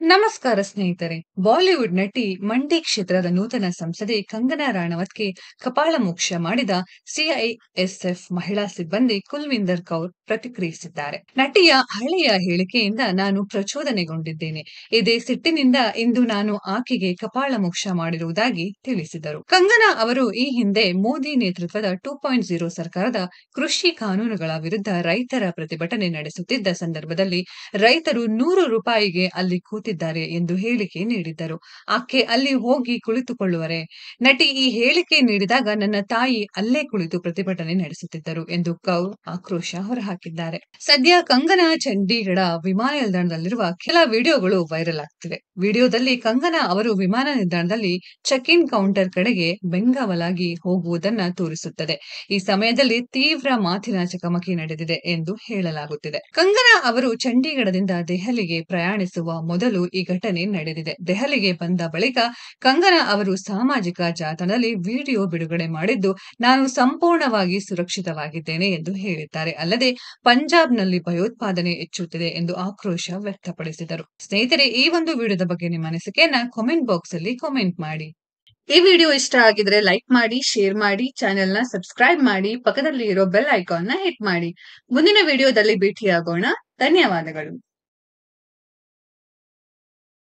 ನಮಸ್ಕಾರ ಸ್ನೇಹಿತರೆ. ಬಾಲಿವುಡ್ ನಟಿ ಮಂಡಿ ಕ್ಷೇತ್ರದ ನೂತನ ಸಂಸದೆ ಕಂಗನಾ ರಾಣಾವತ್ಗೆ ಕಪಾಳಮೋಕ್ಷ ಮಾಡಿದ ಸಿಐಎಸ್ಎಫ್ ಮಹಿಳಾ ಸಿಬ್ಬಂದಿ ಕುಲ್ವಿಂದರ್ ಕೌರ್ ಪ್ರತಿಕ್ರಿಯಿಸಿದ್ದಾರೆ. ನಟಿಯ ಹಳೆಯ ಹೇಳಿಕೆಯಿಂದ ನಾನು ಪ್ರಚೋದನೆಗೊಂಡಿದ್ದೇನೆ. ಇದೇ ಸಿಟ್ಟಿನಿಂದ ಇಂದು ನಾನು ಆಕೆಗೆ ಕಪಾಳಮೋಕ್ಷ ಮಾಡಿರುವುದಾಗಿ ತಿಳಿಸಿದರು. ಕಂಗನಾ ಅವರು ಈ ಹಿಂದೆ ಮೋದಿ ನೇತೃತ್ವದ 2.0 ಸರ್ಕಾರದ ಕೃಷಿ ಕಾನೂನುಗಳ ವಿರುದ್ಧ ರೈತರ ಪ್ರತಿಭಟನೆ ನಡೆಸುತ್ತಿದ್ದ ಸಂದರ್ಭದಲ್ಲಿ ರೈತರು ₹100 ಅಲ್ಲಿ ಕೂತಿದ್ದಾರೆ ಎಂದು ಹೇಳಿಕೆ ನೀಡಿದ್ದರು. ಆಕೆ ಅಲ್ಲಿ ಹೋಗಿ ಕುಳಿತುಕೊಳ್ಳುವರೆ? ನಟಿ ಈ ಹೇಳಿಕೆ ನೀಡಿದಾಗ ನನ್ನ ತಾಯಿ ಅಲ್ಲೇ ಕುಳಿತು ಪ್ರತಿಭಟನೆ ನಡೆಸುತ್ತಿದ್ದರು ಎಂದು ಕೌರ್ ಆಕ್ರೋಶ ಹೊರಹಾಕಿದ್ದಾರೆ. ಸದ್ಯ ಕಂಗನಾ ಚಂಡೀಗಢ ವಿಮಾನ ನಿಲ್ದಾಣದಲ್ಲಿರುವ ಕೆಲ ವಿಡಿಯೋಗಳು ವೈರಲ್ ಆಗ್ತಿವೆ. ವಿಡಿಯೋದಲ್ಲಿ ಕಂಗನಾ ಅವರು ವಿಮಾನ ನಿಲ್ದಾಣದಲ್ಲಿ ಚೆಕ್ ಇನ್ ಕೌಂಟರ್ ಕಡೆಗೆ ಬೆಂಗಾವಲಾಗಿ ಹೋಗುವುದನ್ನ ತೋರಿಸುತ್ತದೆ. ಈ ಸಮಯದಲ್ಲಿ ತೀವ್ರ ಮಾತಿನ ಚಕಮಕಿ ನಡೆದಿದೆ ಎಂದು ಹೇಳಲಾಗುತ್ತಿದೆ. ಕಂಗನಾ ಅವರು ಚಂಡೀಗಢದಿಂದ ದೆಹಲಿಗೆ ಪ್ರಯಾಣಿಸುವ ಮೊದಲು ಈ ಘಟನೆ ನಡೆದಿದೆ. ದೆಹಲಿಗೆ ಬಂದ ಬಳಿಕ ಕಂಗನಾ ಅವರು ಸಾಮಾಜಿಕ ಜಾಲತಾಣದಲ್ಲಿ ವಿಡಿಯೋ ಬಿಡುಗಡೆ ಮಾಡಿದ್ದು, ನಾನು ಸಂಪೂರ್ಣವಾಗಿ ಸುರಕ್ಷಿತವಾಗಿದ್ದೇನೆ ಎಂದು ಹೇಳಿದ್ದಾರೆ. ಅಲ್ಲದೆ ಪಂಜಾಬ್ನಲ್ಲಿ ಭಯೋತ್ಪಾದನೆ ಹೆಚ್ಚುತ್ತಿದೆ ಎಂದು ಆಕ್ರೋಶ ವ್ಯಕ್ತಪಡಿಸಿದರು. ಸ್ನೇಹಿತರೆ, ಈ ಒಂದು ವಿಡಿಯೋದ ಬಗ್ಗೆ ನಿಮ್ಮ ಅನಿಸಿಕೆಯನ್ನ ಕಾಮೆಂಟ್ ಬಾಕ್ಸ್ ಅಲ್ಲಿ ಕಾಮೆಂಟ್ ಮಾಡಿ. ಈ ವಿಡಿಯೋ ಇಷ್ಟ ಆಗಿದ್ರೆ ಲೈಕ್ ಮಾಡಿ, ಶೇರ್ ಮಾಡಿ, ಚಾನೆಲ್ ನ ಸಬ್ಸ್ಕ್ರೈಬ್ ಮಾಡಿ, ಪಕ್ಕದಲ್ಲಿ ಇರೋ ಬೆಲ್ ಐಕಾನ್ ನ ಹಿಟ್ ಮಾಡಿ. ಮುಂದಿನ ವಿಡಿಯೋದಲ್ಲಿ ಭೇಟಿಯಾಗೋಣ. ಧನ್ಯವಾದಗಳು.